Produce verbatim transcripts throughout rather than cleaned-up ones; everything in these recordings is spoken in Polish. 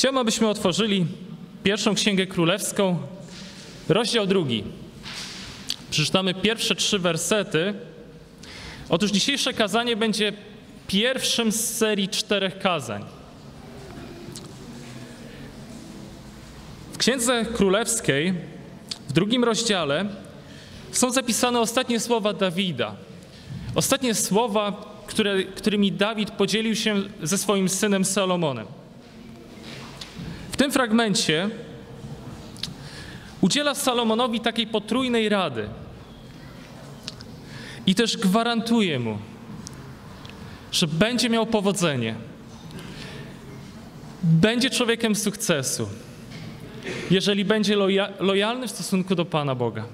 Chciałbym, abyśmy otworzyli pierwszą Księgę Królewską, rozdział drugi. Przeczytamy pierwsze trzy wersety. Otóż dzisiejsze kazanie będzie pierwszym z serii czterech kazań. W Księdze Królewskiej, w drugim rozdziale, są zapisane ostatnie słowa Dawida. Ostatnie słowa, które, którymi Dawid podzielił się ze swoim synem Salomonem. W tym fragmencie udziela Salomonowi takiej potrójnej rady i też gwarantuje mu, że będzie miał powodzenie, będzie człowiekiem sukcesu, jeżeli będzie loja, lojalny w stosunku do Pana Boga.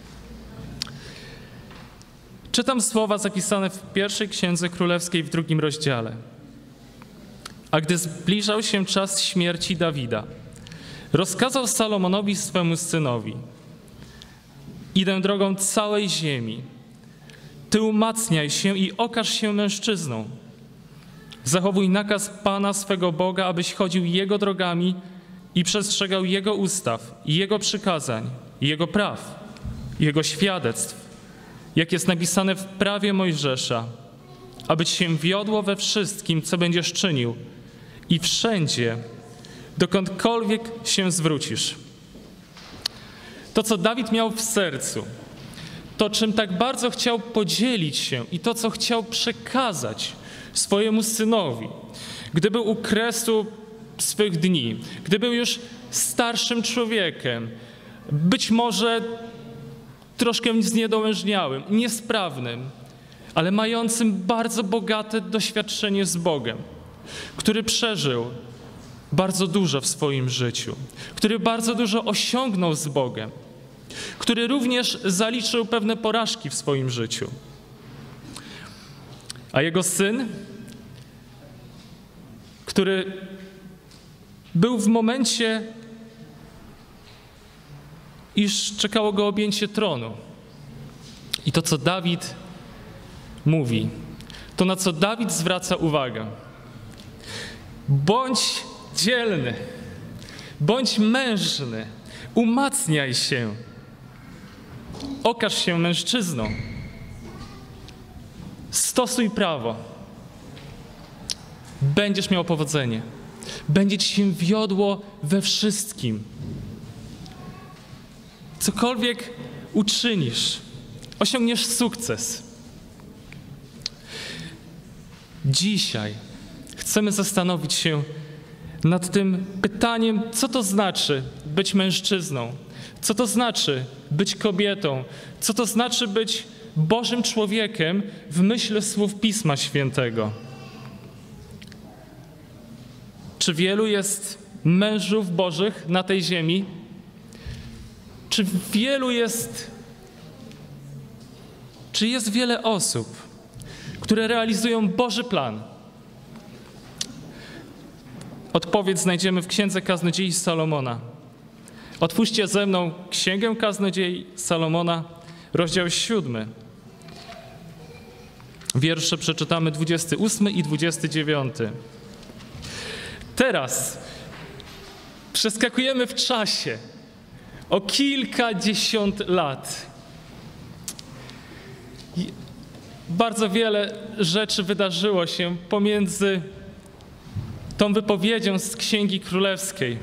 Czytam słowa zapisane w pierwszej Księdze Królewskiej w drugim rozdziale. A gdy zbliżał się czas śmierci Dawida, rozkazał Salomonowi swemu synowi: idę drogą całej ziemi. Ty umacniaj się i okaż się mężczyzną. Zachowuj nakaz Pana swego Boga, abyś chodził Jego drogami i przestrzegał Jego ustaw, i Jego przykazań, i Jego praw, i Jego świadectw, jak jest napisane w prawie Mojżesza, aby ci się wiodło we wszystkim, co będziesz czynił i wszędzie, dokądkolwiek się zwrócisz. To, co Dawid miał w sercu, to, czym tak bardzo chciał podzielić się i to, co chciał przekazać swojemu synowi, gdy był u kresu swych dni, gdy był już starszym człowiekiem, być może troszkę zniedołężniałym, niesprawnym, ale mającym bardzo bogate doświadczenie z Bogiem, który przeżył bardzo dużo w swoim życiu, który bardzo dużo osiągnął z Bogiem, który również zaliczył pewne porażki w swoim życiu. A jego syn, który był w momencie, iż czekało go objęcie tronu. I to, co Dawid mówi, to, na co Dawid zwraca uwagę. Bądź dzielny, bądź mężny, umacniaj się, okaż się mężczyzną, stosuj prawo, będziesz miał powodzenie, będzie ci się wiodło we wszystkim. Cokolwiek uczynisz, osiągniesz sukces. Dzisiaj chcemy zastanowić się nad tym pytaniem, co to znaczy być mężczyzną, co to znaczy być kobietą, co to znaczy być Bożym człowiekiem w myśl słów Pisma Świętego. Czy wielu jest mężów Bożych na tej ziemi? Czy wielu jest, czy jest wiele osób, które realizują Boży plan? Odpowiedź znajdziemy w Księdze Kaznodziei Salomona. Otwórzcie ze mną Księgę Kaznodziei Salomona, rozdział siódmy. Wiersze przeczytamy dwudziesty ósmy i dwudziesty dziewiąty. Teraz przeskakujemy w czasie o kilkadziesiąt lat. I bardzo wiele rzeczy wydarzyło się pomiędzy tą wypowiedzią z Księgi Królewskiej,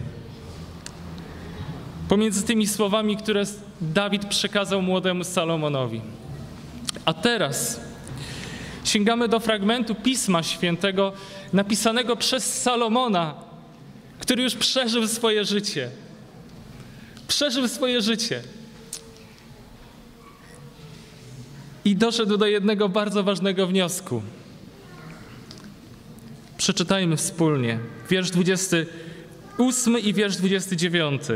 pomiędzy tymi słowami, które Dawid przekazał młodemu Salomonowi. A teraz sięgamy do fragmentu Pisma Świętego napisanego przez Salomona, który już przeżył swoje życie. Przeżył swoje życie. I doszedł do jednego bardzo ważnego wniosku. Przeczytajmy wspólnie. Wiersz dwudziesty ósmy i wiersz dwudziesty dziewiąty.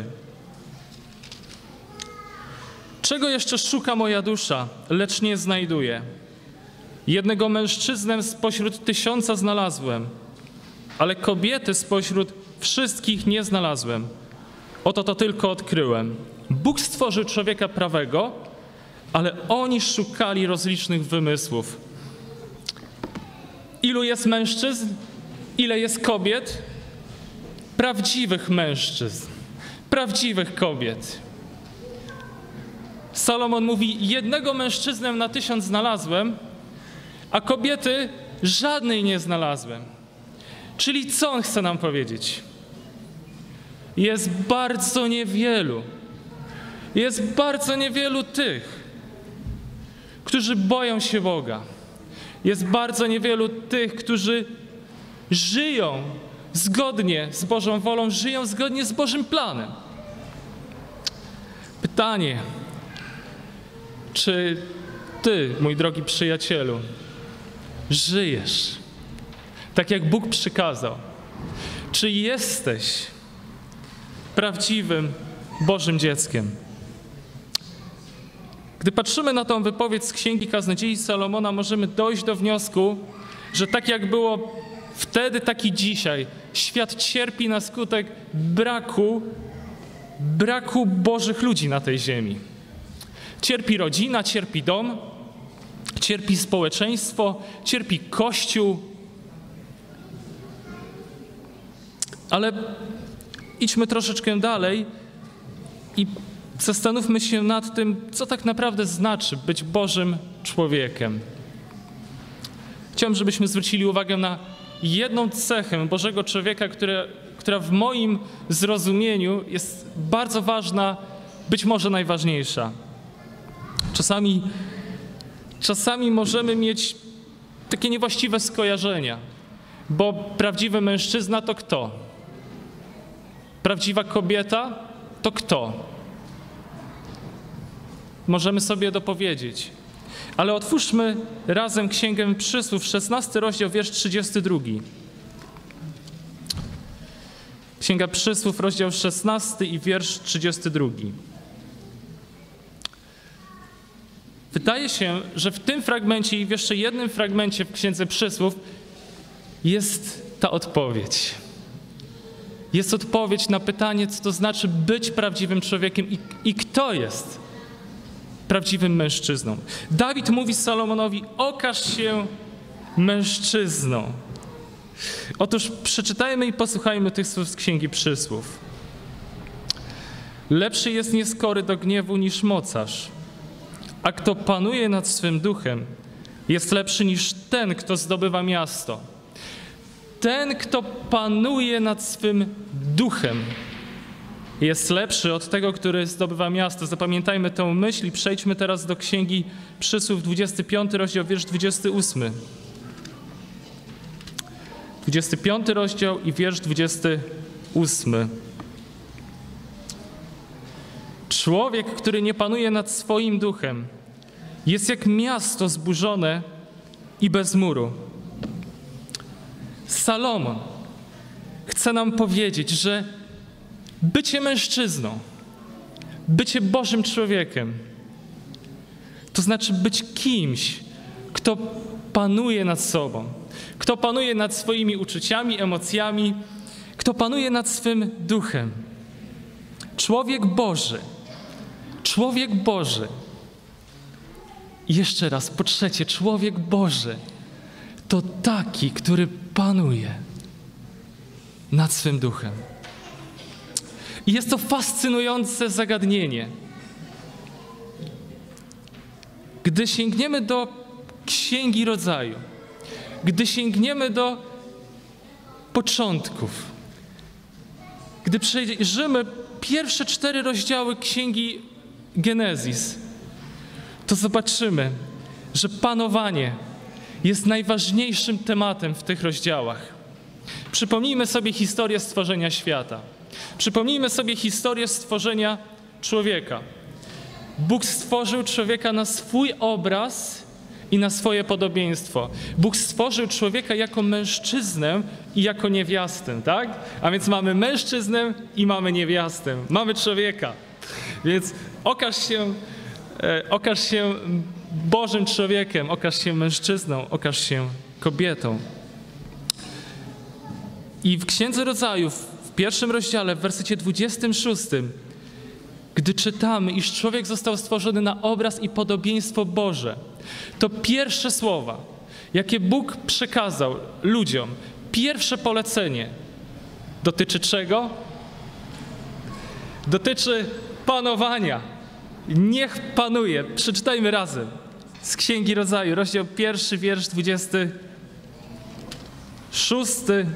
Czego jeszcze szuka moja dusza, lecz nie znajduje? Jednego mężczyznę spośród tysiąca znalazłem, ale kobiety spośród wszystkich nie znalazłem. Oto to tylko odkryłem. Bóg stworzył człowieka prawego, ale oni szukali rozlicznych wymysłów. Ilu jest mężczyzn? Ile jest kobiet? prawdziwych mężczyzn, prawdziwych kobiet. Salomon mówi, jednego mężczyznę na tysiąc znalazłem, a kobiety żadnej nie znalazłem. Czyli co on chce nam powiedzieć? Jest bardzo niewielu, jest bardzo niewielu tych, którzy boją się Boga. Jest bardzo niewielu tych, którzy żyją zgodnie z Bożą wolą, żyją zgodnie z Bożym planem. Pytanie, czy ty, mój drogi przyjacielu, żyjesz tak, jak Bóg przykazał? Czy jesteś prawdziwym Bożym dzieckiem? Gdy patrzymy na tą wypowiedź z Księgi Kaznodziei Salomona, możemy dojść do wniosku, że tak jak było wtedy, tak i dzisiaj, świat cierpi na skutek braku, braku Bożych ludzi na tej ziemi. Cierpi rodzina, cierpi dom, cierpi społeczeństwo, cierpi Kościół. Ale idźmy troszeczkę dalej i zastanówmy się nad tym, co tak naprawdę znaczy być Bożym człowiekiem. Chciałbym, żebyśmy zwrócili uwagę na jedną cechę Bożego człowieka, która, która w moim zrozumieniu jest bardzo ważna, być może najważniejsza. Czasami, czasami możemy mieć takie niewłaściwe skojarzenia, bo prawdziwy mężczyzna to kto? Prawdziwa kobieta to kto? Możemy sobie dopowiedzieć. Ale otwórzmy razem Księgę Przysłów, szesnasty rozdział, wiersz trzydziesty drugi. Księga Przysłów, rozdział szesnasty i wiersz trzydziesty drugi. Wydaje się, że w tym fragmencie i w jeszcze jednym fragmencie w Księdze Przysłów jest ta odpowiedź. Jest odpowiedź na pytanie, co to znaczy być prawdziwym człowiekiem i, i kto jest prawdziwym mężczyzną. Dawid mówi Salomonowi, okaż się mężczyzną. Otóż przeczytajmy i posłuchajmy tych słów z Księgi Przysłów. Lepszy jest nieskory do gniewu niż mocarz, a kto panuje nad swym duchem, jest lepszy niż ten, kto zdobywa miasto. Ten, kto panuje nad swym duchem, jest lepszy od tego, który zdobywa miasto. Zapamiętajmy tę myśl i przejdźmy teraz do Księgi Przysłów, dwudziesty piąty rozdział, wiersz dwudziesty ósmy. dwudziesty piąty rozdział i wiersz dwudziesty ósmy. Człowiek, który nie panuje nad swoim duchem, jest jak miasto zburzone i bez muru. Salomon chce nam powiedzieć, że bycie mężczyzną, bycie Bożym człowiekiem, to znaczy być kimś, kto panuje nad sobą, kto panuje nad swoimi uczuciami, emocjami, kto panuje nad swym duchem. Człowiek Boży, człowiek Boży. I jeszcze raz, po trzecie, człowiek Boży to taki, który panuje nad swym duchem. I jest to fascynujące zagadnienie. Gdy sięgniemy do Księgi Rodzaju, gdy sięgniemy do początków, gdy przejrzymy pierwsze cztery rozdziały Księgi Genezis, to zobaczymy, że panowanie jest najważniejszym tematem w tych rozdziałach. Przypomnijmy sobie historię stworzenia świata. Przypomnijmy sobie historię stworzenia człowieka. Bóg stworzył człowieka na swój obraz i na swoje podobieństwo. Bóg stworzył człowieka jako mężczyznę i jako niewiastę, tak? A więc mamy mężczyznę i mamy niewiastę. Mamy człowieka. Więc okaż się, e, okaż się Bożym człowiekiem, okaż się mężczyzną, okaż się kobietą. I w Księdze Rodzaju, w pierwszym rozdziale, w wersecie dwudziestym szóstym, gdy czytamy, iż człowiek został stworzony na obraz i podobieństwo Boże, to pierwsze słowa, jakie Bóg przekazał ludziom, pierwsze polecenie Dotyczy czego? Dotyczy panowania. Niech panuje. Przeczytajmy razem. Z Księgi Rodzaju, rozdział pierwszy, wiersz dwudziesty szósty.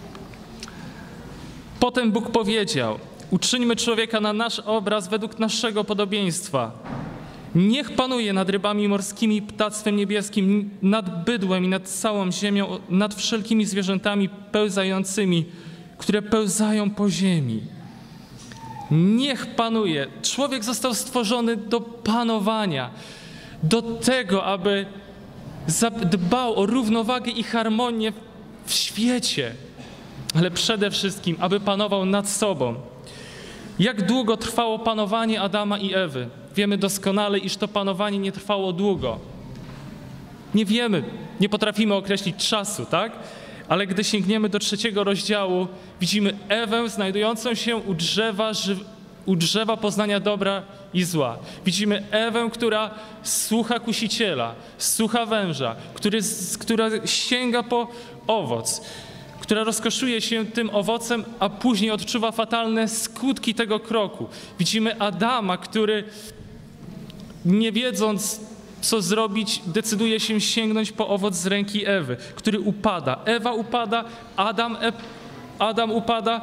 Potem Bóg powiedział: uczyńmy człowieka na nasz obraz według naszego podobieństwa. Niech panuje nad rybami morskimi, ptactwem niebieskim, nad bydłem i nad całą ziemią, nad wszelkimi zwierzętami pełzającymi, które pełzają po ziemi. Niech panuje. Człowiek został stworzony do panowania, do tego, aby dbał o równowagę i harmonię w świecie, ale przede wszystkim, aby panował nad sobą. Jak długo trwało panowanie Adama i Ewy? Wiemy doskonale, iż to panowanie nie trwało długo. Nie wiemy, nie potrafimy określić czasu, tak? Ale gdy sięgniemy do trzeciego rozdziału, widzimy Ewę znajdującą się u drzewa, u drzewa poznania dobra i zła. Widzimy Ewę, która słucha kusiciela, słucha węża, który, która sięga po owoc, która rozkoszuje się tym owocem, a później odczuwa fatalne skutki tego kroku. Widzimy Adama, który nie wiedząc, co zrobić, decyduje się sięgnąć po owoc z ręki Ewy, który upada. Ewa upada, Adam, e, Adam upada,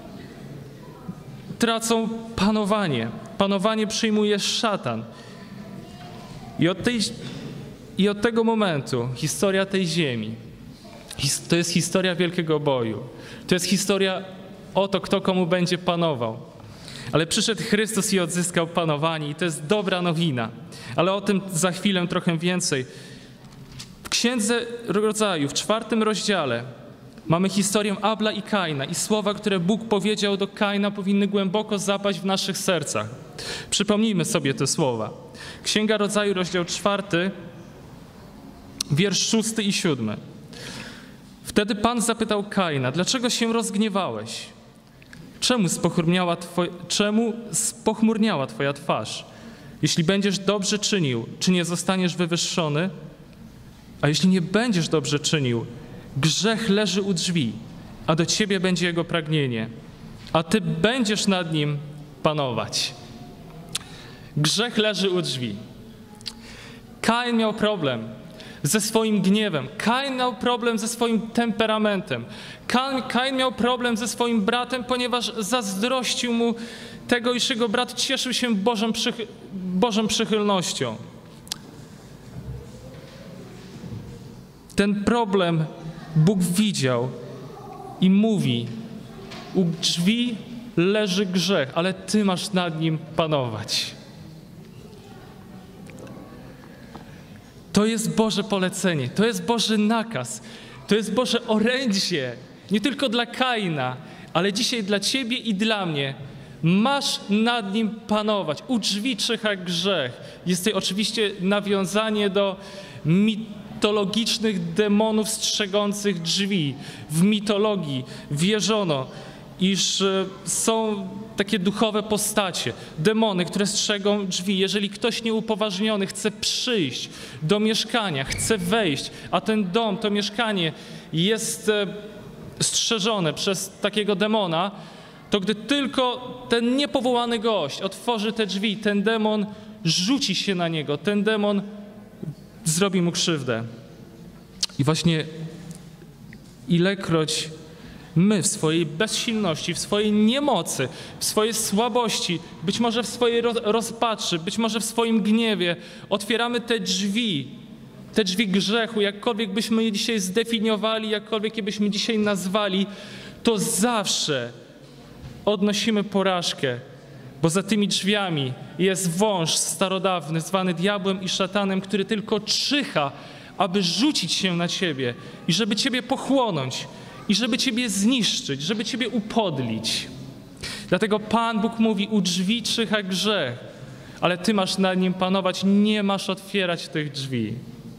tracą panowanie. Panowanie przyjmuje szatan. I od, tej, I od tego momentu historia tej ziemi, to jest historia wielkiego boju. To jest historia o to, kto komu będzie panował. Ale przyszedł Chrystus i odzyskał panowanie i to jest dobra nowina. Ale o tym za chwilę trochę więcej. W Księdze Rodzaju, w czwartym rozdziale mamy historię Abla i Kaina i słowa, które Bóg powiedział do Kaina, powinny głęboko zapaść w naszych sercach. Przypomnijmy sobie te słowa. Księga Rodzaju, rozdział czwarty, wiersz szósty i siódmy. Wtedy Pan zapytał Kaina: dlaczego się rozgniewałeś? Czemu spochmurniała, twoj, czemu spochmurniała twoja twarz? Jeśli będziesz dobrze czynił, czy nie zostaniesz wywyższony? A jeśli nie będziesz dobrze czynił, grzech leży u drzwi, a do ciebie będzie jego pragnienie, a ty będziesz nad nim panować. Grzech leży u drzwi. Kain miał problem ze swoim gniewem. Kain miał problem ze swoim temperamentem. Kain, Kain miał problem ze swoim bratem, ponieważ zazdrościł mu tego, iż jego brat cieszył się Bożą, przychy, Bożą przychylnością. Ten problem Bóg widział i mówi: u drzwi leży grzech, ale ty masz nad nim panować. To jest Boże polecenie, to jest Boży nakaz, to jest Boże orędzie, nie tylko dla Kaina, ale dzisiaj dla ciebie i dla mnie. Masz nad nim panować. U drzwi czyha grzech. Jest to oczywiście nawiązanie do mitologicznych demonów strzegących drzwi. W mitologii wierzono, iż są takie duchowe postacie, demony, które strzegą drzwi. Jeżeli ktoś nieupoważniony chce przyjść do mieszkania, chce wejść, a ten dom, to mieszkanie jest strzeżone przez takiego demona, to gdy tylko ten niepowołany gość otworzy te drzwi, ten demon rzuci się na niego, ten demon zrobi mu krzywdę. I właśnie ilekroć my w swojej bezsilności, w swojej niemocy, w swojej słabości, być może w swojej rozpaczy, być może w swoim gniewie otwieramy te drzwi, te drzwi grzechu, jakkolwiek byśmy je dzisiaj zdefiniowali, jakkolwiek je byśmy dzisiaj nazwali, to zawsze odnosimy porażkę, bo za tymi drzwiami jest wąż starodawny, zwany diabłem i szatanem, który tylko czyha, aby rzucić się na ciebie i żeby ciebie pochłonąć, i żeby ciebie zniszczyć, żeby ciebie upodlić. Dlatego Pan Bóg mówi: u drzwi czyha grzech, ale ty masz nad nim panować, nie masz otwierać tych drzwi.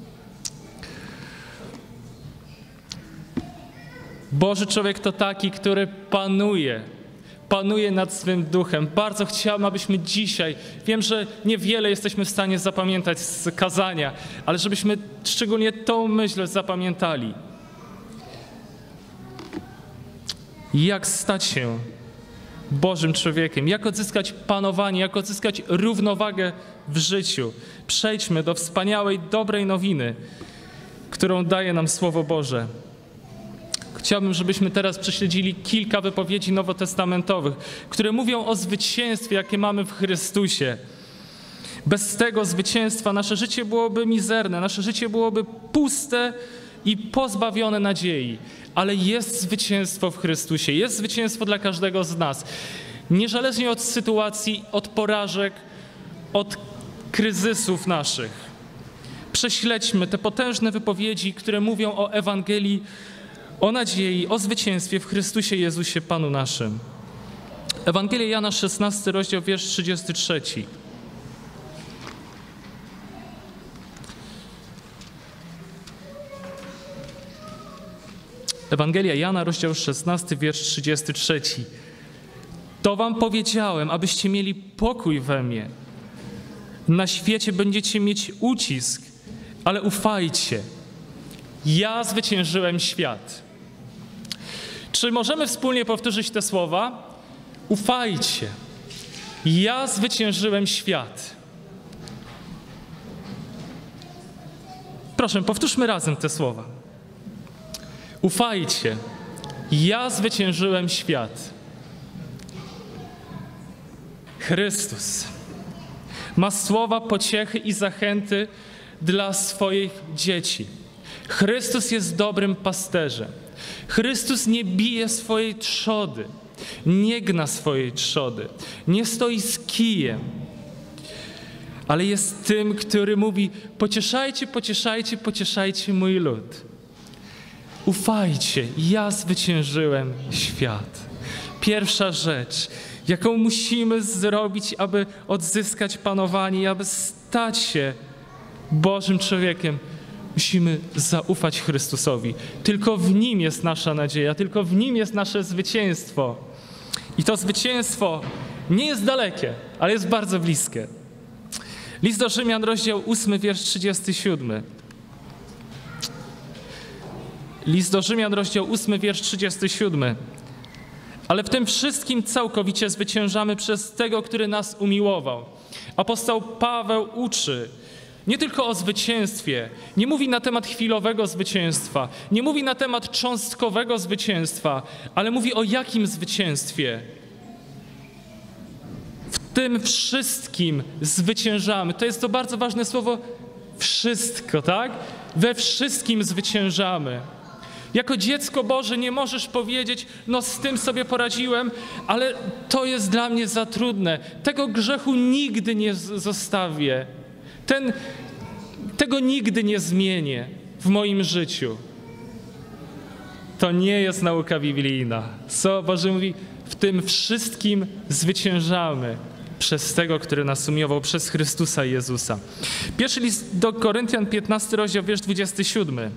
Boży człowiek to taki, który panuje, panuje nad swym duchem. Bardzo chciałbym, abyśmy dzisiaj, wiem, że niewiele jesteśmy w stanie zapamiętać z kazania, ale żebyśmy szczególnie tą myśl zapamiętali. jak stać się Bożym człowiekiem, jak odzyskać panowanie, jak odzyskać równowagę w życiu. Przejdźmy do wspaniałej, dobrej nowiny, którą daje nam Słowo Boże. Chciałbym, żebyśmy teraz prześledzili kilka wypowiedzi nowotestamentowych, które mówią o zwycięstwie, jakie mamy w Chrystusie. Bez tego zwycięstwa nasze życie byłoby mizerne, nasze życie byłoby puste i pozbawione nadziei. Ale jest zwycięstwo w Chrystusie, jest zwycięstwo dla każdego z nas. Niezależnie od sytuacji, od porażek, od kryzysów naszych. Prześledźmy te potężne wypowiedzi, które mówią o Ewangelii, o nadziei, o zwycięstwie w Chrystusie Jezusie Panu naszym. Ewangelia Jana, szesnasty rozdział, wiersz trzydziesty trzeci. Ewangelia Jana, rozdział szesnasty, wiersz trzydziesty trzeci. To wam powiedziałem, abyście mieli pokój we mnie. Na świecie będziecie mieć ucisk, ale ufajcie. Ja zwyciężyłem świat. Czy możemy wspólnie powtórzyć te słowa? Ufajcie. Ja zwyciężyłem świat. Proszę, powtórzmy razem te słowa. Ufajcie. Ja zwyciężyłem świat. Chrystus ma słowa pociechy i zachęty dla swoich dzieci. Chrystus jest dobrym pasterzem. Chrystus nie bije swojej trzody, nie gna swojej trzody, nie stoi z kijem, ale jest tym, który mówi: pocieszajcie, pocieszajcie, pocieszajcie mój lud. Ufajcie, ja zwyciężyłem świat. Pierwsza rzecz, jaką musimy zrobić, aby odzyskać panowanie i aby stać się Bożym człowiekiem, musimy zaufać Chrystusowi. Tylko w Nim jest nasza nadzieja, tylko w Nim jest nasze zwycięstwo. I to zwycięstwo nie jest dalekie, ale jest bardzo bliskie. List do Rzymian, rozdział ósmy, wiersz trzydziesty siódmy. List do Rzymian, rozdział ósmy, wiersz trzydziesty siódmy. Ale w tym wszystkim całkowicie zwyciężamy przez tego, który nas umiłował. Apostoł Paweł uczy nie tylko o zwycięstwie, nie mówi na temat chwilowego zwycięstwa, nie mówi na temat cząstkowego zwycięstwa, ale mówi o jakim zwycięstwie? W tym wszystkim zwyciężamy. To jest to bardzo ważne słowo wszystko, tak? We wszystkim zwyciężamy. Jako dziecko Boże nie możesz powiedzieć: no z tym sobie poradziłem, ale to jest dla mnie za trudne. Tego grzechu nigdy nie zostawię. Ten, tego nigdy nie zmienię w moim życiu. To nie jest nauka biblijna. Słowo Boże mówi: w tym wszystkim zwyciężamy przez tego, który nas umiłował, przez Chrystusa Jezusa. Pierwszy list do Koryntian, piętnasty rozdział, wiersz dwudziesty siódmy.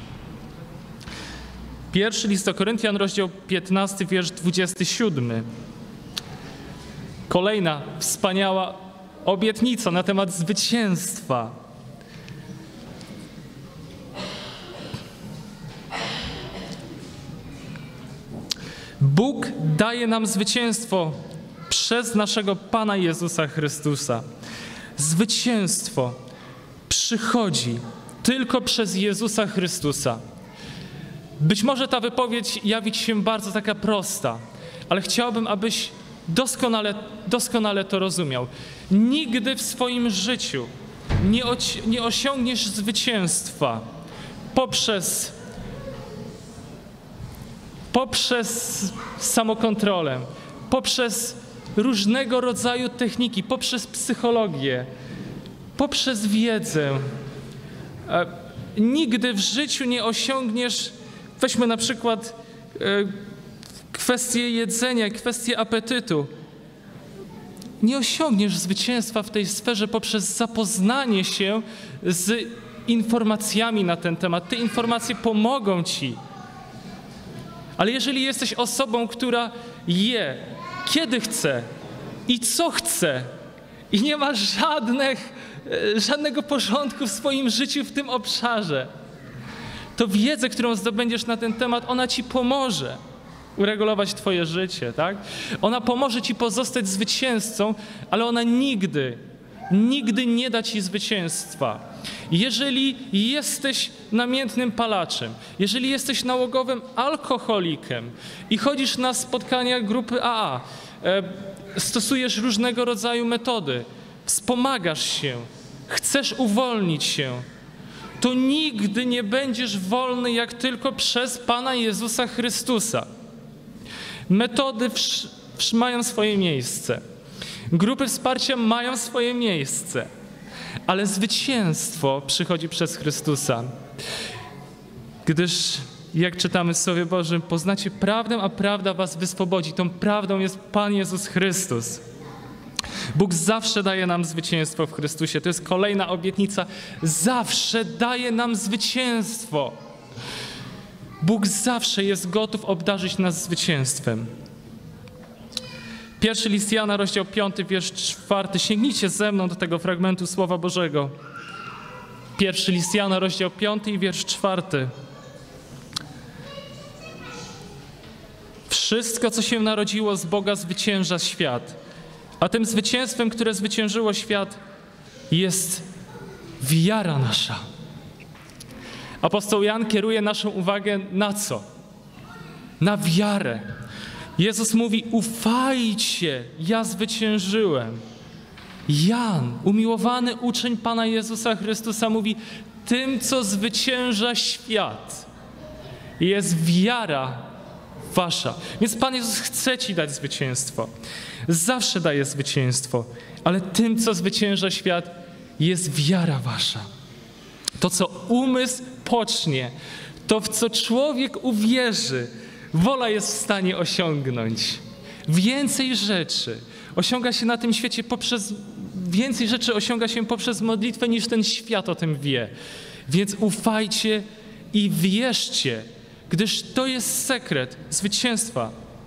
Pierwszy list do Koryntian, rozdział piętnasty, wiersz dwudziesty siódmy. Kolejna wspaniała obietnica na temat zwycięstwa. Bóg daje nam zwycięstwo przez naszego Pana Jezusa Chrystusa. Zwycięstwo przychodzi tylko przez Jezusa Chrystusa. Być może ta wypowiedź jawi ci się bardzo taka prosta, ale chciałbym, abyś doskonale, doskonale to rozumiał. Nigdy w swoim życiu nie, oci- nie osiągniesz zwycięstwa poprzez, poprzez samokontrolę, poprzez różnego rodzaju techniki, poprzez psychologię, poprzez wiedzę. E, nigdy w życiu nie osiągniesz. Weźmy na przykład e, kwestię jedzenia, kwestię apetytu. Nie osiągniesz zwycięstwa w tej sferze poprzez zapoznanie się z informacjami na ten temat. Te informacje pomogą ci. Ale jeżeli jesteś osobą, która je, kiedy chce i co chce i nie ma żadnych, żadnego porządku w swoim życiu w tym obszarze, to wiedzę, którą zdobędziesz na ten temat, ona ci pomoże. uregulować twoje życie, tak? Ona pomoże ci pozostać zwycięzcą, ale ona nigdy, nigdy nie da ci zwycięstwa. Jeżeli jesteś namiętnym palaczem, jeżeli jesteś nałogowym alkoholikiem i chodzisz na spotkania grupy A A, e, stosujesz różnego rodzaju metody, wspomagasz się, chcesz uwolnić się, to nigdy nie będziesz wolny jak tylko przez Pana Jezusa Chrystusa. Metody wsz, wsz mają swoje miejsce. Grupy wsparcia mają swoje miejsce. Ale zwycięstwo przychodzi przez Chrystusa. Gdyż, jak czytamy w Słowie Bożym, poznacie prawdę, a prawda was wyswobodzi. Tą prawdą jest Pan Jezus Chrystus. Bóg zawsze daje nam zwycięstwo w Chrystusie. To jest kolejna obietnica. Zawsze daje nam zwycięstwo. Bóg zawsze jest gotów obdarzyć nas zwycięstwem. Pierwszy list Jana, rozdział piąty, wiersz czwarty. Sięgnijcie ze mną do tego fragmentu Słowa Bożego. Pierwszy list Jana, rozdział piąty i wiersz czwarty. Wszystko, co się narodziło z Boga, zwycięża świat. A tym zwycięstwem, które zwyciężyło świat, jest wiara nasza. Apostoł Jan kieruje naszą uwagę na co? Na wiarę. Jezus mówi, ufajcie, ja zwyciężyłem. Jan, umiłowany uczeń Pana Jezusa Chrystusa, mówi, tym, co zwycięża świat, jest wiara wasza. Więc Pan Jezus chce ci dać zwycięstwo. Zawsze daje zwycięstwo, ale tym, co zwycięża świat, jest wiara wasza. To, co umysł pocznie, to, w co człowiek uwierzy, wola jest w stanie osiągnąć. Więcej rzeczy osiąga się na tym świecie poprzez, więcej rzeczy osiąga się poprzez modlitwę, niż ten świat o tym wie. Więc ufajcie i wierzcie, gdyż to jest sekret zwycięstwa.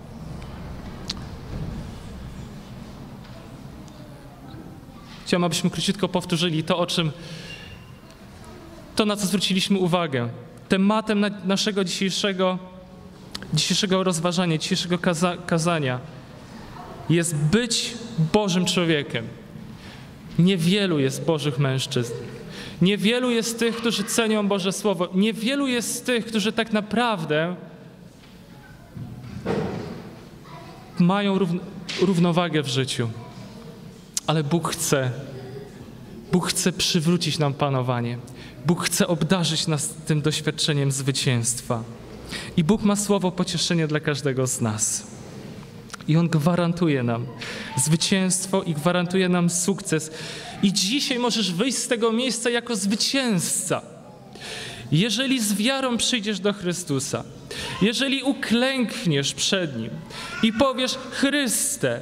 Chciałbym, abyśmy króciutko powtórzyli to, o czym, to na co zwróciliśmy uwagę. Tematem na, naszego dzisiejszego, dzisiejszego rozważania, dzisiejszego kaza, kazania jest być Bożym człowiekiem. Niewielu jest Bożych mężczyzn. Niewielu jest tych, którzy cenią Boże Słowo. Niewielu jest tych, którzy tak naprawdę mają równ- równowagę w życiu. Ale Bóg chce, Bóg chce przywrócić nam panowanie. Bóg chce obdarzyć nas tym doświadczeniem zwycięstwa. I Bóg ma słowo pocieszenia dla każdego z nas. I On gwarantuje nam zwycięstwo i gwarantuje nam sukces. I dzisiaj możesz wyjść z tego miejsca jako zwycięzca. Jeżeli z wiarą przyjdziesz do Chrystusa, jeżeli uklękniesz przed Nim i powiesz, Chryste,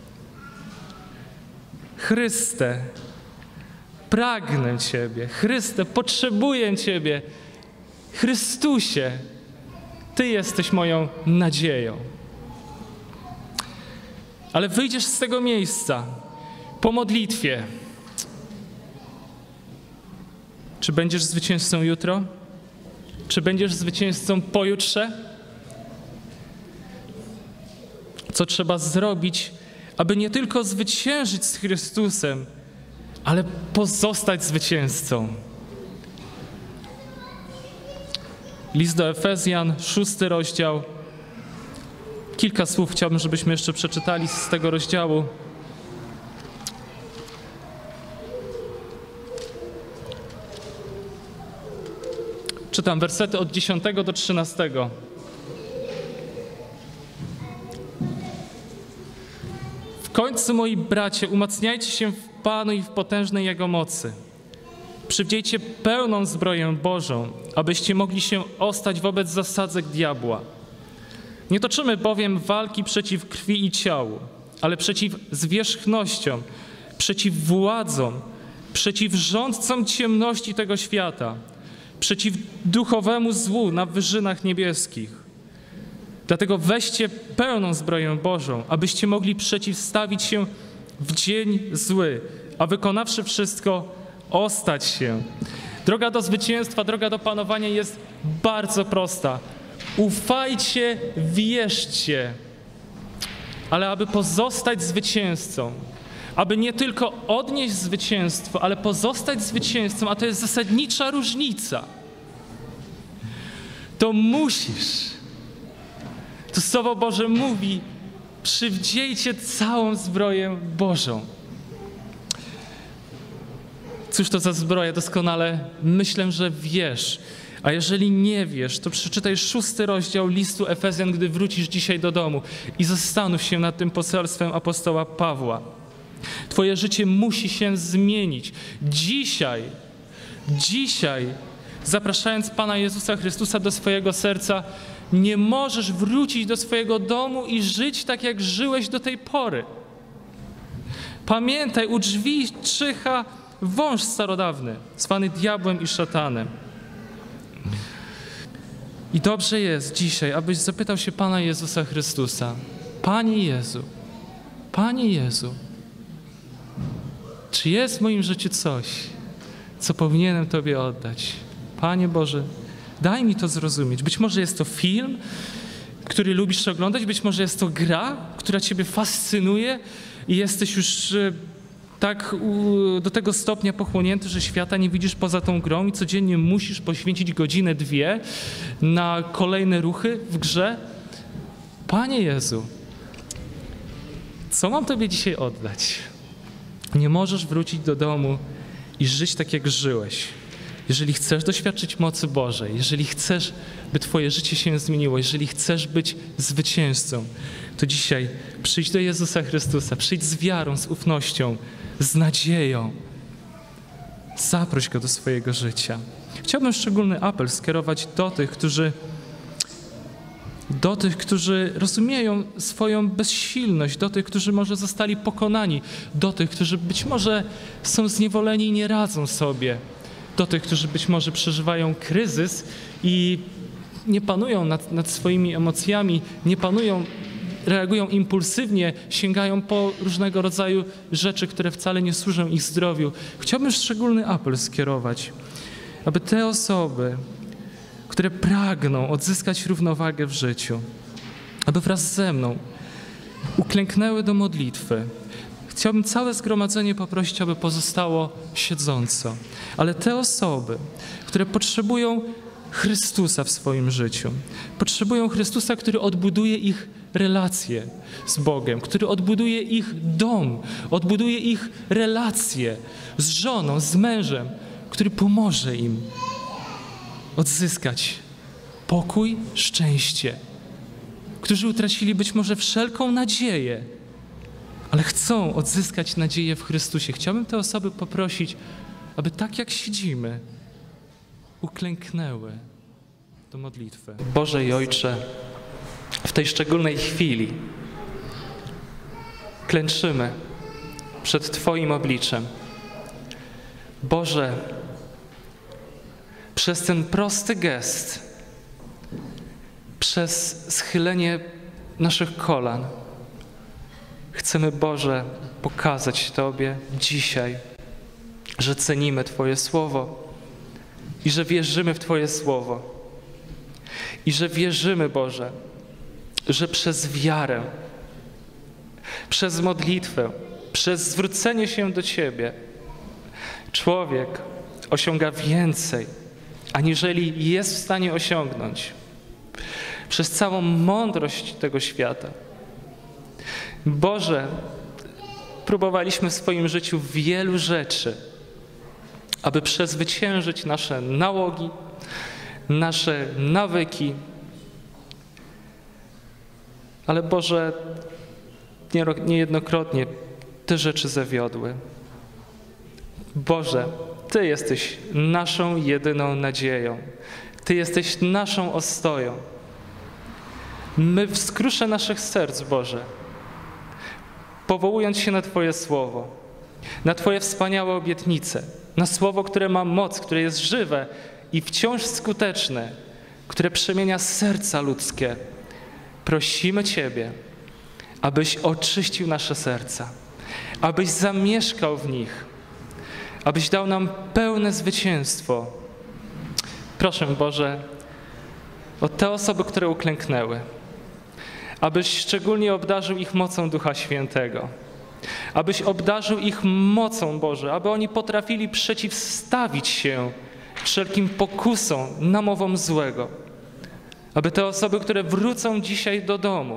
Chryste, pragnę Ciebie, Chryste, potrzebuję Ciebie, Chrystusie, Ty jesteś moją nadzieją. Ale wyjdziesz z tego miejsca po modlitwie. Czy będziesz zwycięzcą jutro? Czy będziesz zwycięzcą pojutrze? Co trzeba zrobić, aby nie tylko zwyciężyć z Chrystusem, ale pozostać zwycięzcą? List do Efezjan, szósty rozdział. Kilka słów chciałbym, żebyśmy jeszcze przeczytali z tego rozdziału. Czytam wersety od dziesiątego do trzynastego. W końcu, moi bracia, umacniajcie się w Panu i w potężnej Jego mocy. Przywdziejcie pełną zbroję Bożą, abyście mogli się ostać wobec zasadzek diabła. Nie toczymy bowiem walki przeciw krwi i ciału, ale przeciw zwierzchnościom, przeciw władzom, przeciw rządcom ciemności tego świata, przeciw duchowemu złu na wyżynach niebieskich. Dlatego weźcie pełną zbroję Bożą, abyście mogli przeciwstawić się w dzień zły, a wykonawszy wszystko, ostać się. Droga do zwycięstwa, droga do panowania jest bardzo prosta. ufajcie, wierzcie, ale aby pozostać zwycięzcą, aby nie tylko odnieść zwycięstwo, ale pozostać zwycięzcą, a to jest zasadnicza różnica, to musisz. To Słowo Boże mówi, przywdziejcie całą zbroję Bożą. Cóż to za zbroja? Doskonale myślę, że wiesz. A jeżeli nie wiesz, to przeczytaj szósty rozdział listu Efezjan, gdy wrócisz dzisiaj do domu i zastanów się nad tym poselstwem apostoła Pawła. Twoje życie musi się zmienić. Dzisiaj, dzisiaj, zapraszając Pana Jezusa Chrystusa do swojego serca, nie możesz wrócić do swojego domu i żyć tak, jak żyłeś do tej pory. Pamiętaj, u drzwi czyha wąż starodawny, zwany diabłem i szatanem. I dobrze jest dzisiaj, abyś zapytał się Pana Jezusa Chrystusa: Panie Jezu, Panie Jezu, czy jest w moim życiu coś, co powinienem Tobie oddać? Panie Boże, daj mi to zrozumieć. Być może jest to film, który lubisz oglądać, być może jest to gra, która Ciebie fascynuje i jesteś już tak do tego stopnia pochłonięty, że świata nie widzisz poza tą grą i codziennie musisz poświęcić godzinę, dwie na kolejne ruchy w grze. Panie Jezu, co mam Tobie dzisiaj oddać? Nie możesz wrócić do domu i żyć tak, jak żyłeś. Jeżeli chcesz doświadczyć mocy Bożej, jeżeli chcesz, by Twoje życie się zmieniło, jeżeli chcesz być zwycięzcą, to dzisiaj przyjdź do Jezusa Chrystusa, przyjdź z wiarą, z ufnością, z nadzieją. Zaproś Go do swojego życia. Chciałbym szczególny apel skierować do tych, którzy do tych, którzy rozumieją swoją bezsilność, do tych, którzy może zostali pokonani, do tych, którzy być może są zniewoleni i nie radzą sobie, do tych, którzy być może przeżywają kryzys i nie panują nad, nad swoimi emocjami, nie panują, reagują impulsywnie, sięgają po różnego rodzaju rzeczy, które wcale nie służą ich zdrowiu. Chciałbym szczególny apel skierować, aby te osoby, które pragną odzyskać równowagę w życiu, aby wraz ze mną uklęknęły do modlitwy. Chciałbym całe zgromadzenie poprosić, aby pozostało siedząco. Ale te osoby, które potrzebują Chrystusa w swoim życiu, potrzebują Chrystusa, który odbuduje ich relacje z Bogiem, który odbuduje ich dom, odbuduje ich relacje z żoną, z mężem, który pomoże im odzyskać pokój, szczęście, którzy utracili być może wszelką nadzieję, ale chcą odzyskać nadzieję w Chrystusie. Chciałbym te osoby poprosić, aby tak jak siedzimy, uklęknęły do modlitwy. Boże i Ojcze, w tej szczególnej chwili klęczymy przed Twoim obliczem. Boże, przez ten prosty gest, przez schylenie naszych kolan, chcemy, Boże, pokazać Tobie dzisiaj, że cenimy Twoje Słowo i że wierzymy w Twoje Słowo. I że wierzymy, Boże, że przez wiarę, przez modlitwę, przez zwrócenie się do Ciebie człowiek osiąga więcej, aniżeli jest w stanie osiągnąć przez całą mądrość tego świata. Boże, próbowaliśmy w swoim życiu wielu rzeczy, aby przezwyciężyć nasze nałogi, nasze nawyki. Ale Boże, niejednokrotnie te rzeczy zawiodły. Boże, Ty jesteś naszą jedyną nadzieją. Ty jesteś naszą ostoją. My w skrusze naszych serc, Boże, powołując się na Twoje Słowo, na Twoje wspaniałe obietnice, na Słowo, które ma moc, które jest żywe i wciąż skuteczne, które przemienia serca ludzkie, prosimy Ciebie, abyś oczyścił nasze serca, abyś zamieszkał w nich, abyś dał nam pełne zwycięstwo. Proszę, Boże, o te osoby, które uklęknęły. Abyś szczególnie obdarzył ich mocą Ducha Świętego. Abyś obdarzył ich mocą, Boże, aby oni potrafili przeciwstawić się wszelkim pokusom, namowom złego. Aby te osoby, które wrócą dzisiaj do domu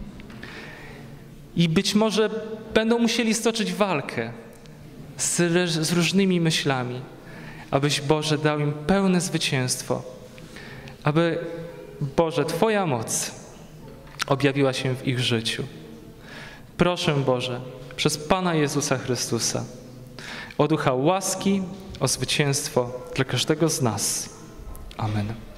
i być może będą musieli stoczyć walkę z, z różnymi myślami, abyś, Boże, dał im pełne zwycięstwo. Aby, Boże, Twoja moc objawiła się w ich życiu. Proszę, Boże, przez Pana Jezusa Chrystusa, o ducha łaski, o zwycięstwo dla każdego z nas. Amen.